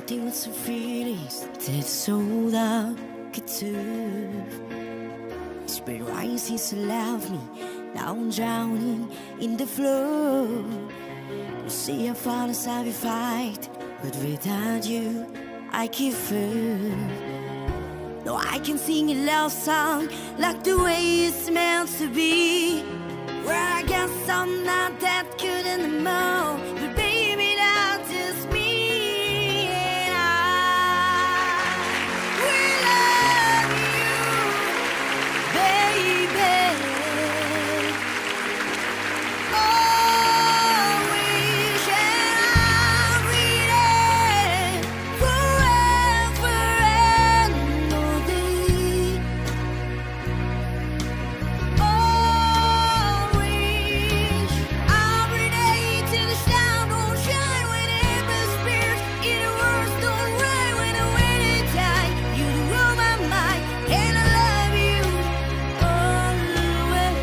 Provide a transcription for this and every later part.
starting with some feelings that's so dark too. Spirit rising to love me, now I'm drowning in the flow. You see, I fall aside, we fight, but without you, I keep firm. No, I can sing a love song like the way it's meant to be. Where I guess I'm not that good anymore, but baby, that's just me. And I will love you, baby. Always, and I'll be there forever and all day. Always, every day till the sun don't shine, when it disappears, in the world don't rain, when the winter die, you rule my mind, and I love you always.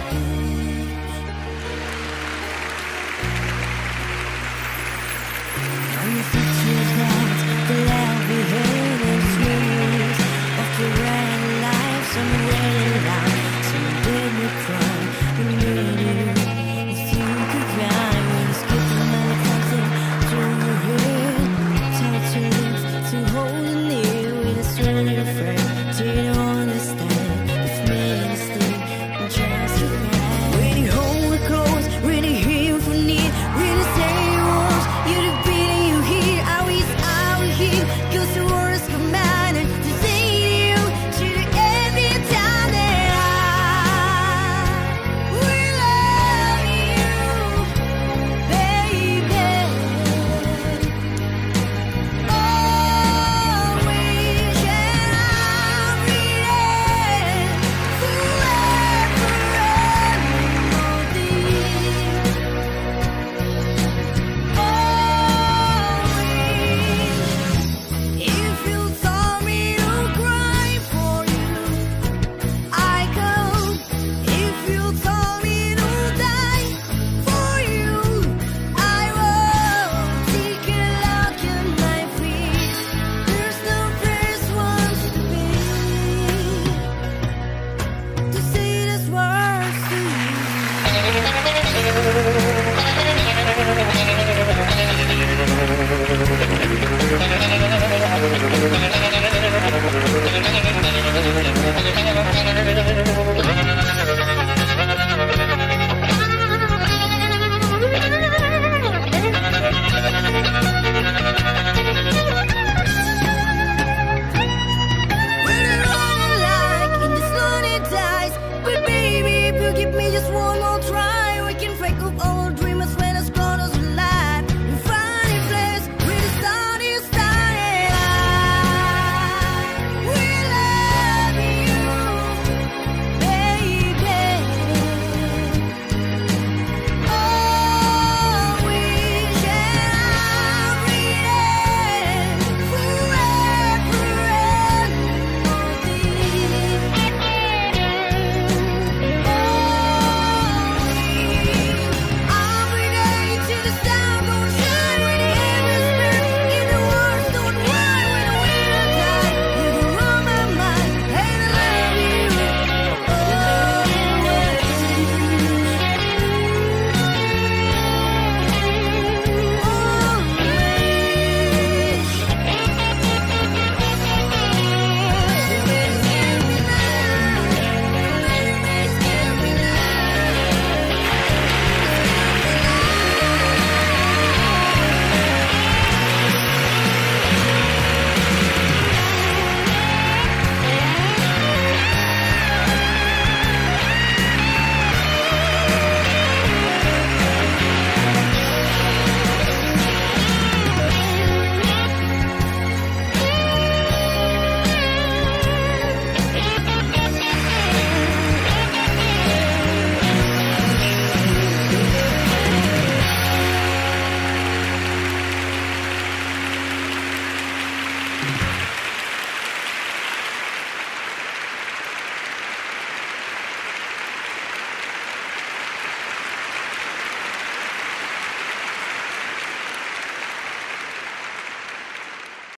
Now you think